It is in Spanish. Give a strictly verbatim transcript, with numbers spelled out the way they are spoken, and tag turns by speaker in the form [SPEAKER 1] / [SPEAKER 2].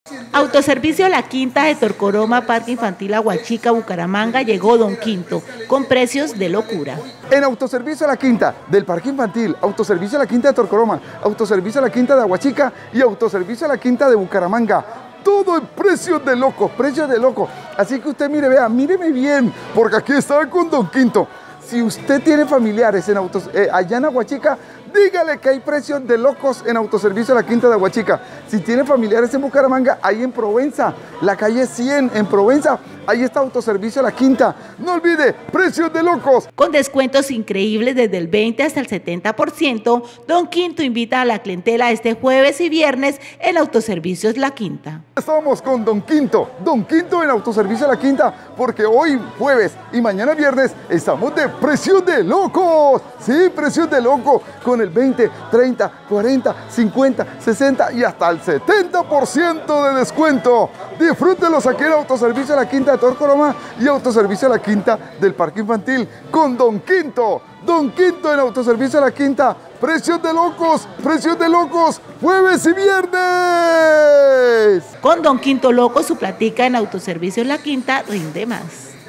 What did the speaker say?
[SPEAKER 1] Autoservicio La Quinta de Torcoroma, Parque Infantil Aguachica, Bucaramanga, llegó Don Quinto, con precios de locura.
[SPEAKER 2] En Autoservicio La Quinta del Parque Infantil, Autoservicio La Quinta de Torcoroma, Autoservicio La Quinta de Aguachica y Autoservicio La Quinta de Bucaramanga. Todo en precios de locos, precios de locos. Así que usted mire, vea, míreme bien, porque aquí está con Don Quinto. Si usted tiene familiares en autos, eh, allá en Aguachica, dígale que hay precios de locos en Autoservicio La Quinta de Aguachica. Si tiene familiares en Bucaramanga, ahí en Provenza, la calle cien en Provenza, ahí está Autoservicio La Quinta. No olvide, precios de locos.
[SPEAKER 1] Con descuentos increíbles desde el veinte hasta el setenta por ciento, Don Quinto invita a la clientela este jueves y viernes en Autoservicios La Quinta.
[SPEAKER 2] Estamos con Don Quinto, Don Quinto en Autoservicio La Quinta, porque hoy jueves y mañana viernes estamos de precios de locos. Sí, precios de locos, con el veinte, treinta, cuarenta, cincuenta, sesenta y hasta el setenta por ciento de descuento. Disfrútenlos aquí en Autoservicio La Quinta de Torcoroma y Autoservicio La Quinta del Parque Infantil con Don Quinto. Don Quinto en Autoservicio La Quinta. Precios de locos, precios de locos, jueves y viernes.
[SPEAKER 1] Con Don Quinto Loco, su platica en Autoservicios La Quinta rinde más.